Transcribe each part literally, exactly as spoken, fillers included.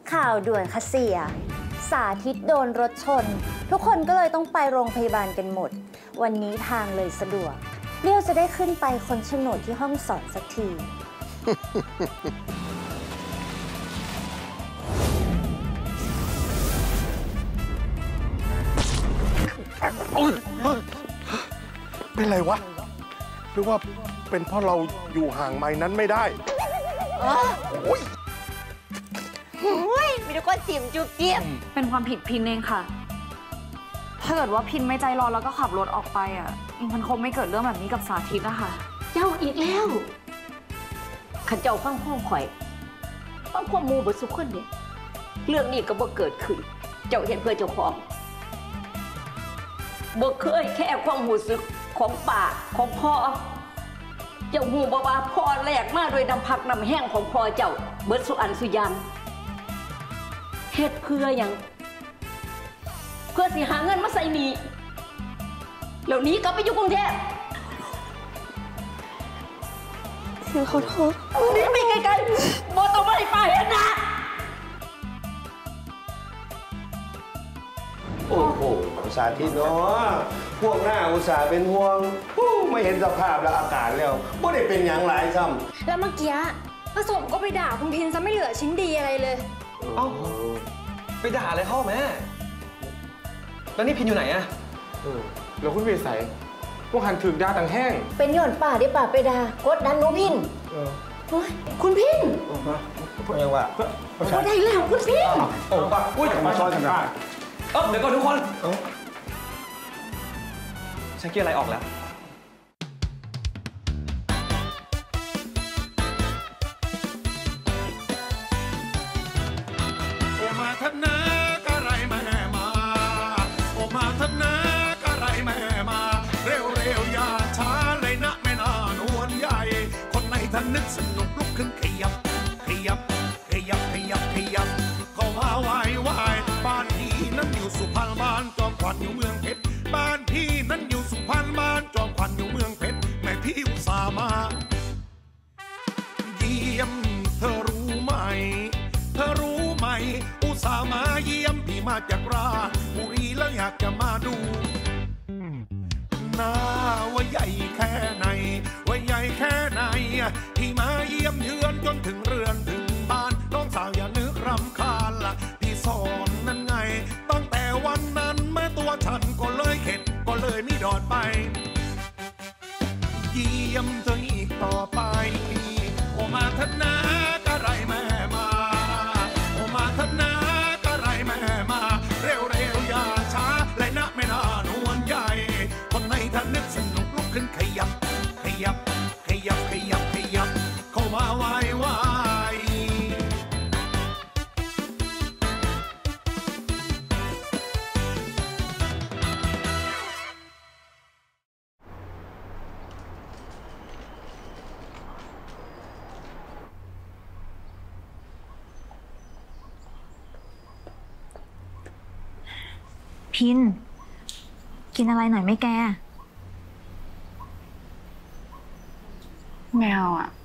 ข่าวด่วนค่ะเสียสาธิตโดนรถชนทุกคนก็เลยต้องไปโรงพยาบาลกันหมดวันนี้ทางเลยสะดวกเลี้ยวจะได้ขึ้นไปค้นโฉนดที่ห้องสอนสักทีเป็นไรวะหรือว่าเป็นเพราะเราอยู่ห่างไม้นั้นไม่ได้โอ้ยโอ้ยมีทุกคนจิ๋มจุ๊บจิ๊บเป็นความผิดพินเองค่ะถ้าเกิดว่าพินไม่ใจร้อนแล้วก็ขับรถออกไปอ่ะมันคงไม่เกิดเรื่องแบบนี้กับสาธิตนะคะเจ้าอีกแล้วขันเจ้าฟังพ่อข่อยฟังความมูบสุขคนเนี่ยเรื่องนี้ก็บ่เกิดขึ้นเจ้าเห็นเพื่อเจ้าของบ่เคยแค่ความหูสึกของป่าของพ่อเจ้าหูบ่ว่าพ่อแลกมาโดยน้ำพักน้ำแห้งของพ่อเจ้าเบิดสุอันสุยังเฮ็ดเพื่ออย่างเพื่อสิหาเงินมาใส่หนี้แล้วนี้ก็ไปอยู่กรุงเทพเสียขอโทษนี่ไปไกลๆบ่ต้องมาให้ป้าเห็นนะโอ้โหอุตส่าห์ที่เนาะพวกหน้าอุตส่าห์เป็นห่วงไม่เห็นสภาพและอาการแล้วไม่ได้เป็นอย่างไรซ้ำแล้วเมื่อกี้ผสมก็ไปด่าคุณพินซะไม่เหลือชิ้นดีอะไรเลยเอ้าไปด่าอะไรเขาแม่แล้วนี่พินอยู่ไหนอะเออแล้วคุณเวสใสพวกหันถึงด่าต่างแห้งเป็นย้อนป่าได้ป่าไปด่ากดดันน้องพินคุณพินยังว่าก็ได้แล้วคุณพินโอ้ป่ะอุ้ยมาซ้อนกันได้เออเดี๋ยวก่อนทุกคนฉันเกียร์อะไรออกแล้วโอมาทันนะกะไรแม่มาโอมาทันนะกะไรแม่มาเร็วเร็วอย่าช้าเลยนะแม่นานวลใหญ่คนในท่านนึกสนุกลุกขึ้นขยับขยับขยับขยับขยับเข้ามาไหวไหวบ้านพี่นั้นอยู่สุพรรณบ้านจอมขวัญอยู่เมืองเพชรบ้านพี่นั้นอยู่สุพรรณบ้านจอมขวัญอยู่เมืองเพชรแม่พี่อุตส่าห์มาเยี่ยมเธอรู้ไหมเธอรู้ไหมอุตส่าห์มาเยี่ยมพี่มาจากราชบุรีแล้วอยากจะมาดูหน้าว่าใหญ่แค่ไหนว่าใหญ่แค่ไหนที่มาเยี่ยมเยือนจนถึงเรือนถึงบ้านน้องสาวอย่านึกรำคาญละพี่สอนนั่นไงตั้งแต่วันนั้นแม่ตัวฉันก็เลยเข็ดก็เลยไม่ดอดไปเยี่ยมเธออีกต่อไปโอมาทันนะกะไรแม่มาโอมาทันนะกะไรแม่มาเร็วเร็วอย่าช้าเลยนะแม่นานวลใหญ่คนในท่านนึกสนุกลุกขึ้นขยับขยับขยับขยับขยับเข้ามาไหวไหวพินกินอะไรหน่อยไหมแกไม่เอาอ่ะ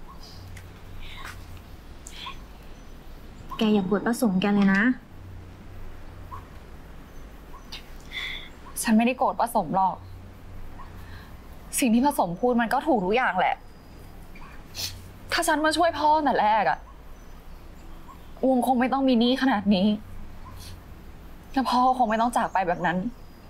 แกอย่าปวดประสงค์แกเลยนะฉันไม่ได้โกรธประสมหรอกสิ่งที่ผสมพูดมันก็ถูกทุกอย่างแหละถ้าฉันมาช่วยพ่อแต่แรกอะวงคงไม่ต้องมีหนี้ขนาดนี้แล้วพ่อคงไม่ต้องจากไปแบบนั้น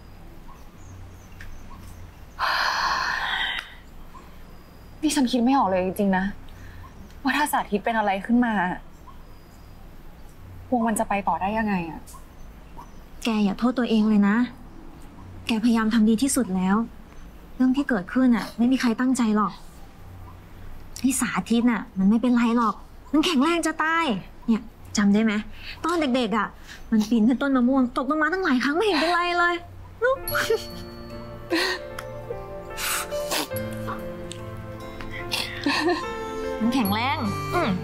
นี่ฉันคิดไม่ออกเลยจริงๆนะว่าถ้าสาธิตเป็นอะไรขึ้นมาวงมันจะไปต่อได้ยังไงอะแกอย่าโทษตัวเองเลยนะแกพยายามทำดีที่สุดแล้วเรื่องที่เกิดขึ้นอะไม่มีใครตั้งใจหรอกนี่สาธิตน่ะมันไม่เป็นไรหรอกมันแข็งแรงจะตายเนี่ยจำได้ไหมตอนเด็กๆอ่ะมันปีนขึ้นต้นมะม่วงตกลงมาตั้งหลายครั้งไม่เห็นเป็นไรเลยลูกมันแข็งแรงอืม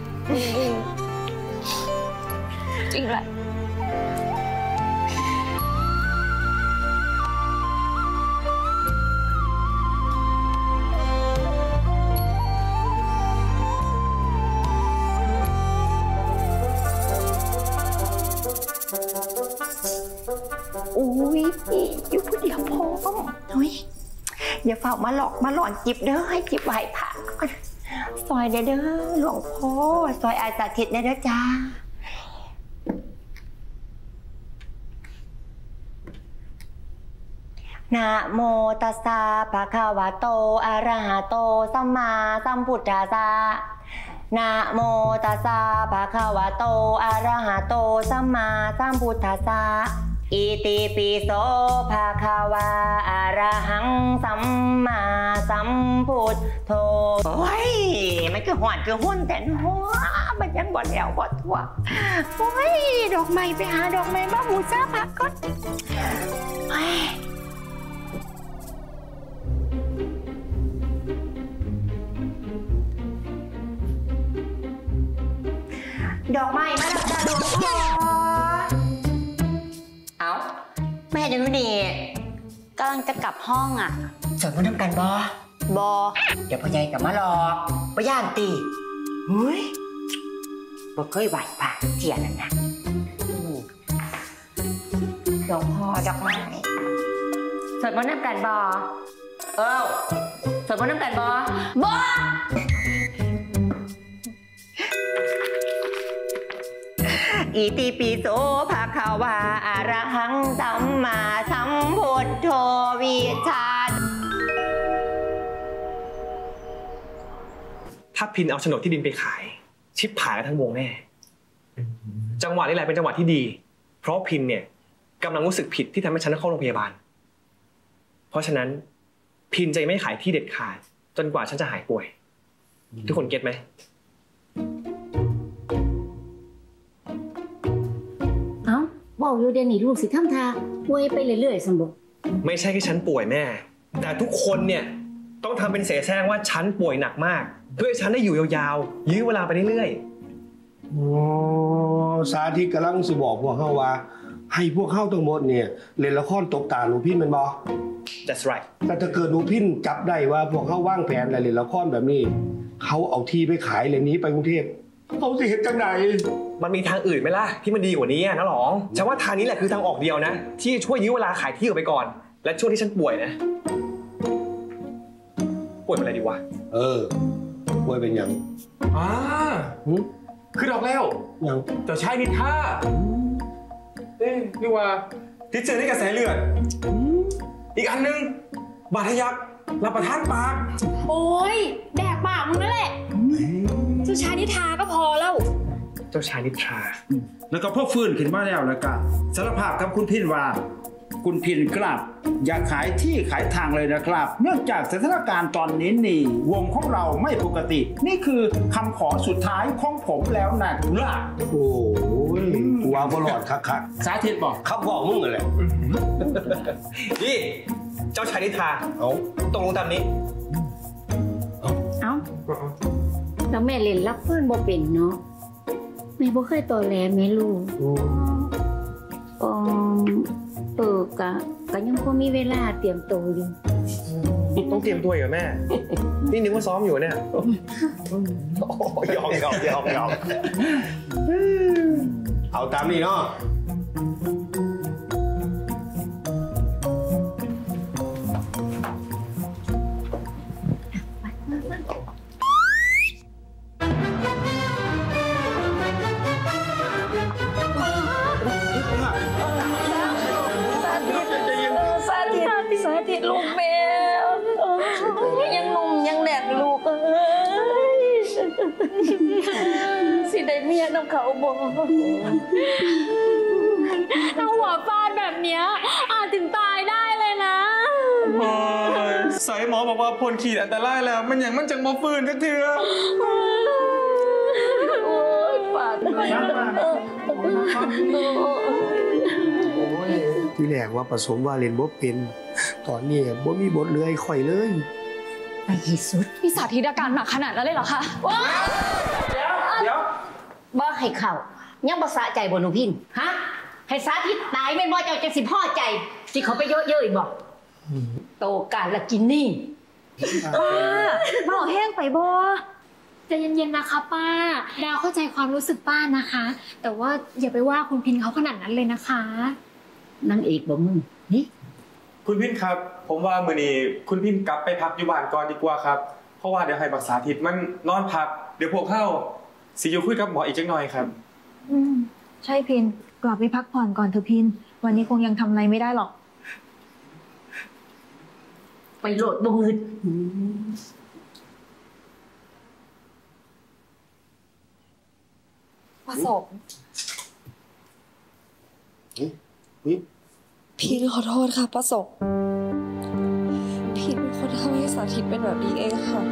จริงแหละอุ้ยอยู่ผู้เดียวพออุ้ยอย่าฝากมาหลอกมาหลอนจิบเด้อให้จิบไหวผ่าซอยเด้อเด้อหลวงพ่อซอยอาสาธิตเด้อจ้านะโมตัสสะภะคะวะโตอะระหะโตสัมมาสัมพุทธัสสะนะโมตัสสะภะคะวะโตอะระหะโตสัมมาสัมพุทธัสสะอิติปิโสภะคะวะอะระหังสัมมาสัมพุทโธโอ้ยมันคือหอนคือหุ่นแต่หัวมันยังบ่แล้วบ่ทั่วโอ้ยดอกไม้ไปหาดอกไม้มาบูชาพระก่อนโอ้ยดอกไม้มาแล้วจ้าหลวงพ่อเอาแม่จะรู้ดีกำลังจะกลับห้องอ่ะสวนมนต์ทำกันบอบอเดี๋ยวพ่อใหญ่กลับมาหรอกพ่อย่านตีเฮ้ยบ่เคยไหวผ่าเทียนนั่นนะหลวงพ่อดอกไม้สวนมนต์ทำกันบอเออสวนมนต์ทำกันบอบออิติปิโสภะคะวะอะระหังสัมมาสัมพุทโธวิชาถ้าพินเอาโฉนดที่ดินไปขายชิบหายกันทั้งวงแน่จังหวะนี้แหละเป็นจังหวะที่ดีเพราะพินเนี่ยกำลังรู้สึกผิดที่ทำให้ฉันต้องเข้าโรงพยาบาลเพราะฉะนั้นพินจะไม่ขายที่เด็ดขาดจนกว่าฉันจะหายป่วยทุกคนเก็ตไหมเว้าอยู่เดี๋ยวนี้ลูกสิทำทาป่วยไปเรื่อยๆซั่นบ่ไม่ใช่แค่ฉันป่วยแม่แต่ทุกคนเนี่ยต้องทำเป็นเสแสร้งว่าฉันป่วยหนักมากเพื่อให้ฉันได้อยู่ยาวๆยื้อเวลาไปเรื่อยๆโอ้สาธิตกำลังสิบอกพวกเฮาว่าให้พวกเฮาทั้งหมดเนี่ยเล่นละครตบตาหนูพินแม่นบ่ That's right แต่ถ้าเกิดหนูพินจับได้ว่าพวกเฮาวางแผนอะไรเล่นละครแบบนี้เขาเอาที่ไปขายเลยนี้ไปกรุงเทพเขาสิเฮ็ดจังไดมันมีทางอื่นไหมล่ะที่มันดีกว่านี้นะหรอฉันว่าทางนี้แหละคือทางออกเดียวนะที่ช่วยยื้อเวลาขายที่ออกไปก่อนและช่วงที่ฉันป่วยนะป่วยเป็นอะไรดีวะเออป่วยเป็นยังอ่าคือดอกแล้วยังเจ้าชายนิทราเอ๊ะนี่ว่าติดเชื้อในกระแสเลือดอีกอันนึงบาดทะยักรับประทานปากโอ้ยแดกปากมึงนั่นแหละเจ้าชายนิทราก็พอแล้วเจ้าชายนิทราแล้วก็พ่อฟื้นขึ้นมาแล้วแล้วก็สารภาพกับคุณพินว่าคุณพินครับอย่าขายที่ขายทางเลยนะครับเนื่องจากสถานการณ์ตอนนี้นี่วงของเราไม่ปกตินี่คือคำขอสุดท้ายของผมแล้วนะล่ะโอ้ยกูว่าบ่รอดคักๆสาธิตบอกครับบอกมึงเลยนี่เจ้าชายนิทราเอาตรงลงตามนี้เอ้าแล้วแม่เล่นรับเพื่อนบ่เป็นเนาะแม่บ่เคยตอแหลแม่ลูกอ๋อเออกะกะยังพอมีเวลาเตรียมตัวอยู่ต้องเตรียมตัวเหรอแม่นี่นึกว่าซ้อมอยู่เนี่ยยอมยอมยอมยอมเอาตามนี้เนาะสาธิตลูกแม่ยังหนุ่มยังแดกลูกเอ้ยสิได้เมียน้ำเขาบ่ถ้าหัวฟาดแบบเนี้ยอาจถึงตายได้เลยนะใส่หมอบอกว่าพ้นขีดอันตรายแล้วมันยังมันจังบ่ฟื้นจักเทื่อโอ้ยปากที่แรกว่าผสมว่าเล่นบ่เป็นตอนนี้บ่มีบทเลื่อยข่อยเลยในที่สุดพี่สาธิตอาการหนักขนาดนั้นเลยเหรอคะเดี๋ยวเดี๋ยวบ่ให้เข้ายังบ่สะใจบ่หนูพินฮะให้สาธิตตายแม่นบ่เจ้าจังสิพอใจสิเขาไปเยอะๆอีกบ่โตการละกินนี่ป้าเมาแห้งไปบ่ใจเย็นๆนะคะป้าดาวเข้าใจความรู้สึกป้านะคะแต่ว่าอย่าไปว่าคุณพินเขาขนาดนั้นเลยนะคะนางเอกบ่มึงนี่คุณพินครับ ผมว่ามื้อนี้คุณพินกลับไปพักอยู่บ้านก่อนดีกว่าครับเพราะว่าเดี๋ยวให้บักษาทิตมันนอนพักเดี๋ยวพวกเขาสิอยู่คุยกับหมออีกจักหน่อยครับอืมใช่พินกลับไปพักผ่อนก่อนเถอะพินวันนี้คงยังทำอะไรไม่ได้หรอกไปโหลดบ่หืดประสบนี่พี่ขอโทษค่ะประสบพี่เป็นคนทำให้สาธิตเป็นแบบนี้เองค่ะ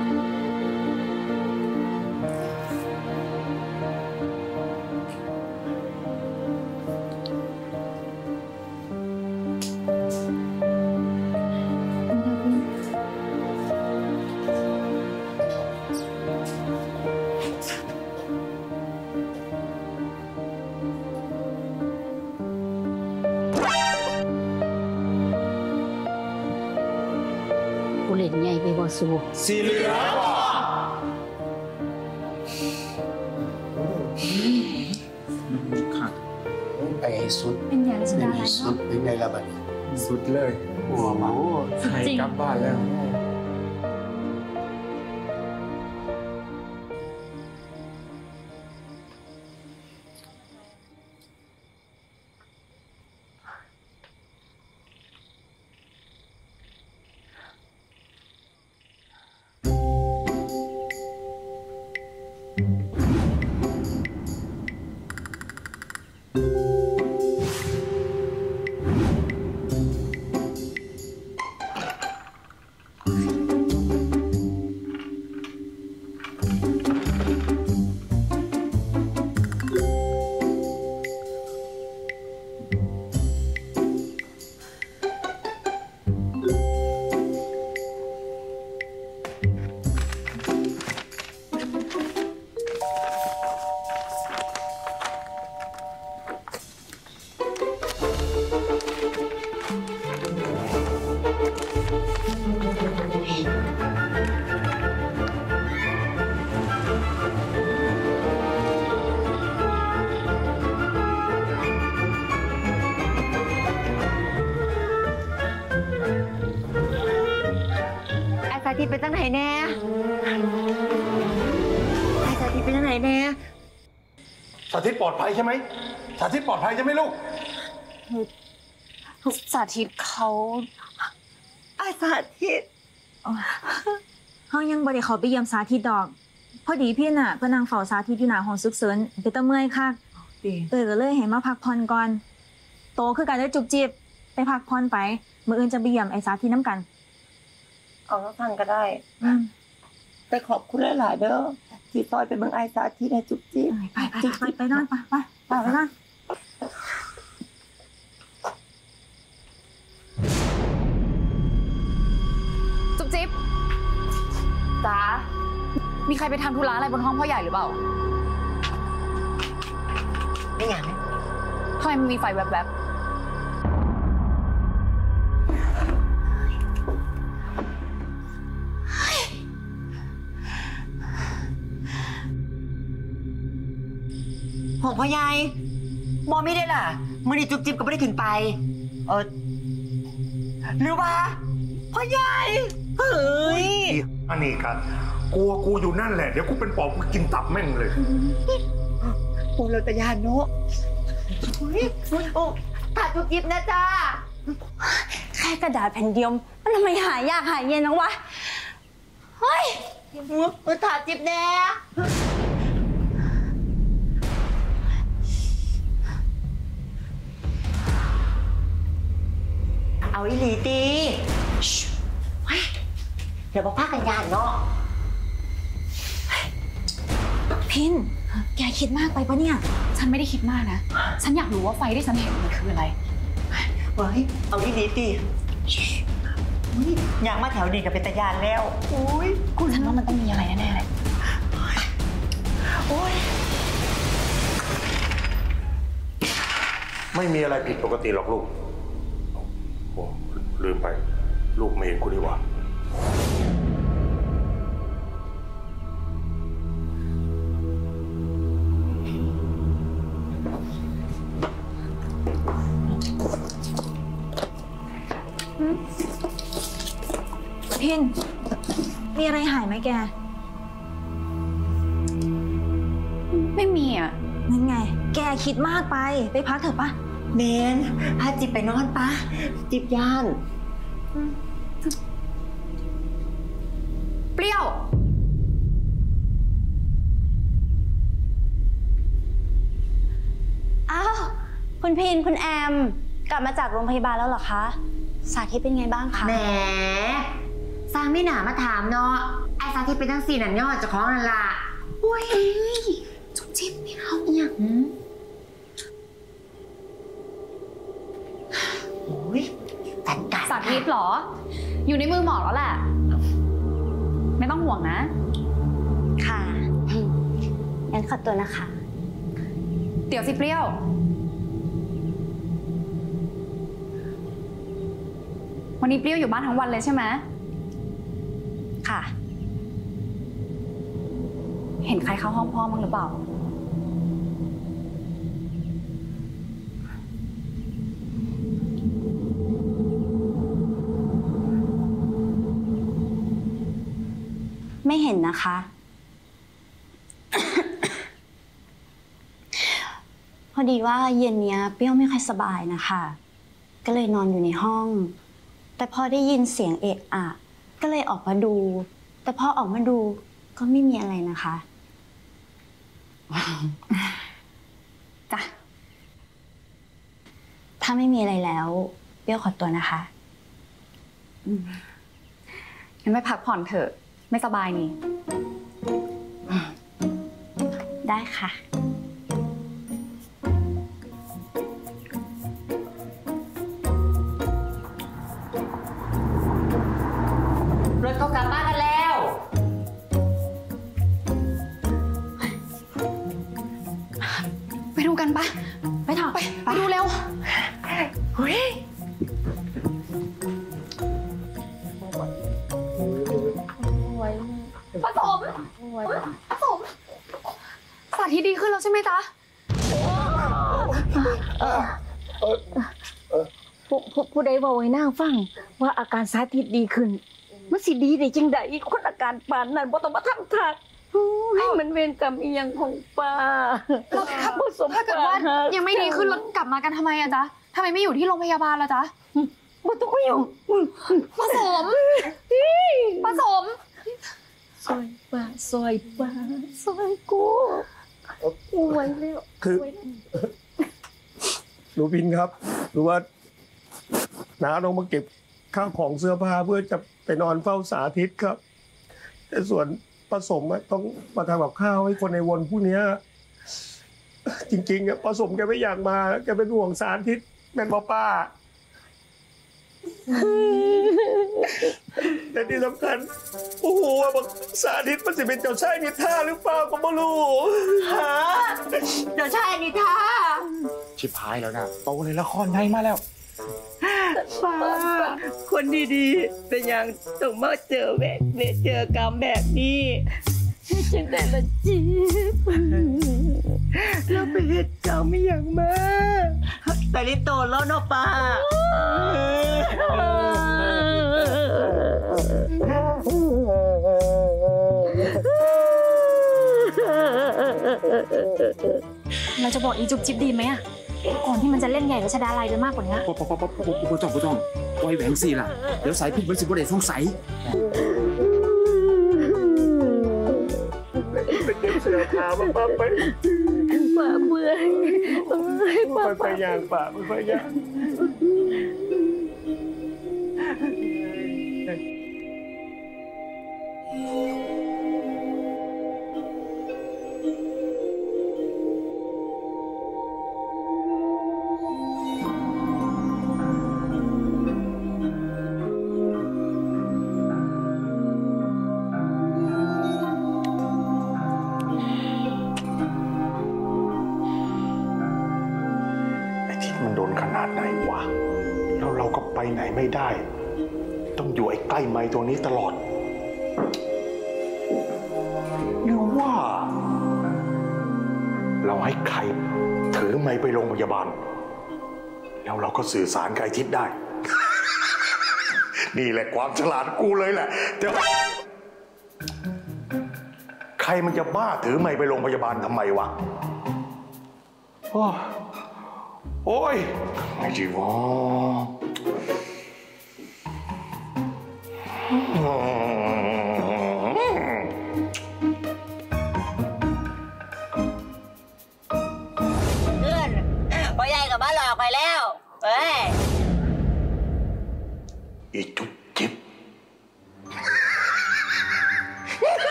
กูเล่นใหญ่ไปบ่สู้สีเหลืองไปให้สุดเป็นอย่างสุดเป็นอะไรให้สุดเป็นไงล่ะบัดนี้สุดเลยโอ้โหให้กลับบ้านแล้วไอ้สาธิตเป็นจังไหนแน่ไอ้สาธิตเป็นจังไหนแน่สาธิตปลอดภัยใช่ไหมสาธิตปลอดภัยใช่ไหมลูกสาธิตเขาไอ้สาธิตเฮายังบ่ได้เข้าไปเยี่ยมสาธิตดอกพอดีพี่น่ะเพิ่นนั่งเฝ้าสาธิตอยู่หน้าห้องฉุกเฉินเป็นตาเมื่อยคักเอ้ยก็เลยให้มาพักผ่อนก่อนโตคือกันเด้อจุบจิบไปพักผ่อนไปมื้ออื่นจะไปเยี่ยมไอ้สาธิตนํกันเอาแล้วฟังก็ได้อืมไปขอบคุณหลายๆเด้อที่ซอยไปเมืองไอ้สาธิตให้จุ๊บจิ๊บไปไปไปไปนอนไปไปไปไปนอนจุ๊บจิ๊บจ๋ามีใครไปทำธุระอะไรบนห้องพ่อใหญ่หรือเปล่าไม่ไงทำไมมันมีไฟแวบๆของพ่อใหญ่มอไม่ได้ล่ะมือนี่จุ๊บจิ๊บก็ไม่ได้ขึ้นไป เออหรือว่าพ่อใหญ่เฮ้ยอันนี้ครับกลัวกูอยู่นั่นแหละเดี๋ยวกูเป็นปอบกูกินตับแม่งเลยปูเราตะยานเนาะเฮ้ยโอ้ถ่ายจุ๊บจิ๊บนะจ้าแค่กระดาษแผ่นเดียวมันทำไมหายากหายเย็นนักวะ เฮ้ยมือถ่ายจิ๊บแน่เอาอีหลีตีเฮ้ยเดี๋ยวบอกพากันยานเนาะพินแกคิดมากไปปะเนี่ยฉันไม่ได้คิดมากนะฉันอยากรู้ว่าไฟที่ฉันเห็นมันคืออะไรเฮ้ยเอาอีหลีตีอุ๊ยอยากมาแถวนี้กับเป็นตะยานแล้วอุ้ยคุณฉันว่ามันต้องมีอะไรแน่ๆเลยโอ้ยไม่มีอะไรผิดปกติหรอกลูกโอ้ลืมไป ลูกไม่เห็นกูดีกว่าพินมีอะไรหายไหมแกไม่มีอ่ะนั่นไงแกคิดมากไปไปพักเถอะปะเบนพาจิบไปนอนปะจิบย่านเปรี้ยวอ้าวคุณพินคุณแอมกลับมาจากโรงพยาบาลแล้วเหรอคะสาธิตเป็นไงบ้างคะแหมสร้างไม่หนามาถามเนาะไอ้สาธิตเป็นทั้งสี่นันยอดจะคล้องนั่นล่ะโอ้ยจุ๊บจิ๊บไม่เอาอย่างโอ้ยจัดการสาธิตเหรออยู่ในมือหมอแล้วแหละไม่ต้องห่วงนะค่ะงั้นขอตัวนะคะเดี๋ยวสิเปรี้ยววันนี้เปรี้ยวอยู่บ้านทั้งวันเลยใช่ไหมค่ะเห็นใครเข้าห้องพ่อมั้งหรือเปล่าไม่เห็นนะคะ พอดีว่าเย็นเนี้ยเปรี้ยวไม่ค่อยสบายนะคะก็เลยนอนอยู่ในห้องแต่พอได้ยินเสียงเอะอะก็เลยออกมาดูแต่พอออกมาดูก็ไม่มีอะไรนะคะจ้ะถ้าไม่มีอะไรแล้วเปรี้ยวขอตัวนะคะงั้นไปพักผ่อนเถอะไม่สบายนี่ได้ค่ะรถเขากลับบ้านกันแล้วไปดูกันปะไปเถอะไปไปดูเร็วเฮ้ยผสมผสมสาธิตดีขึ้นแล้วใช่ไหมจ๊ะผู้ผู้ใดบอกไว้นางฟังว่าอาการสาธิตดีขึ้นมันสิดีได้จังใดคนอาการปานนั้นบ่ต้องมาทำทักให้มันเวรกรรมอีหยังของป้าถ้าถ้าเกิดว่ายังไม่ดีขึ้นแล้วกลับมากันทำไมอะจ๊ะทำไมไม่อยู่ที่โรงพยาบาลล่ะจ๊ะบ่ต้องมาอยู่ผสมผสมซอยป้าซอยป้าซอยกูไว้แล้วคือหนูพินครับหรือว่าน้าต้องมาเก็บข้าวของเสื้อผ้าเพื่อจะไปนอนเฝ้าสาธิตครับแต่ส่วนผสมต้องมาทำกับข้าวให้คนในวนผู้นี้จริงๆอะผสมแกไม่อยากมาแกเป็นห่วงสาธิตแม่นบ่ป้าแต่ที่สำคัญโอ้โหบอกสาธิตมันจะเป็นเจ้าชายนิทราหรือเปล่าก็ไม่รู้ฮะเจ้าชายนิทราชิบหายแล้วนะโตเลยละครไงมาแล้วป้าคนดีๆเป็นอย่างต้องมาเจอแบบนี้เจอกรรมแบบนี้จังแต่ละจีบเราไปเหตุกรรมไม่อย่างมาแต่นี่โตแล้วเนาะป้าเราจะบอกอีจุบจิบดีไหมอะก่อนที่มันจะเล่นใหญ่รัชดาลัยไปมากกว่านี้ป๊อปป๊อปป๊อปป๊อปป๊อปจ้องป๊อปจ้องปล่อยแหวงสิล่ะเดี๋ยวสายพิษมันสิบ่ได้สงสัยเป็นเด็กเสือขาวมาป้าไปป้าเบื่อป้าไปยางป้าไปยางแล้วเราก็ไปไหนไม่ได้ต้องอยู่ไอ้ใกล้ไม้ตัวนี้ตลอดหรือว่าเราให้ใครถือไม้ไปโรงพยาบาลแล้วเราก็สื่อสารกับไอ้ทิศได้นี่แหละความฉลาดกูเลยแหละเดี๋ยวใครมันจะบ้าถือไม้ไปโรงพยาบาลทำไมวะโอ้โอ้ยไงจีวะ